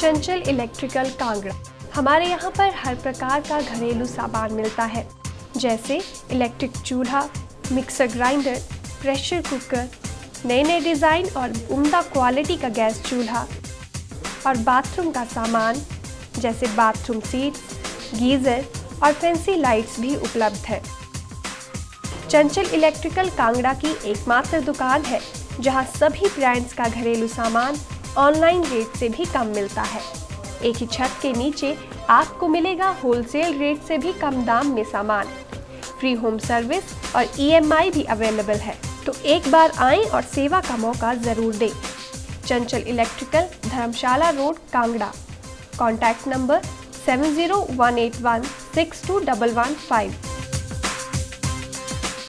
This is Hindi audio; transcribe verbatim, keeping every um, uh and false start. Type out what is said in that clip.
चंचल इलेक्ट्रिकल कांगड़ा। हमारे यहाँ पर हर प्रकार का घरेलू सामान मिलता है, जैसे इलेक्ट्रिक चूल्हा, मिक्सर ग्राइंडर, प्रेशर कुकर, नए नए डिज़ाइन और उम्दा क्वालिटी का गैस चूल्हा और बाथरूम का सामान जैसे बाथरूम सीट, गीज़र और फैंसी लाइट्स भी उपलब्ध है। चंचल इलेक्ट्रिकल कांगड़ा की एकमात्र दुकान है जहां सभी ब्रांड्स का घरेलू सामान ऑनलाइन रेट से भी कम मिलता है। एक ही छत के नीचे आपको मिलेगा होलसेल रेट से भी कम दाम में सामान। फ्री होम सर्विस और ई एम आई भी अवेलेबल है, तो एक बार आएं और सेवा का मौका ज़रूर दें। Chanchal electrical, Dharamshala road, Kangra. Contact number seven zero one eight one six two one one five.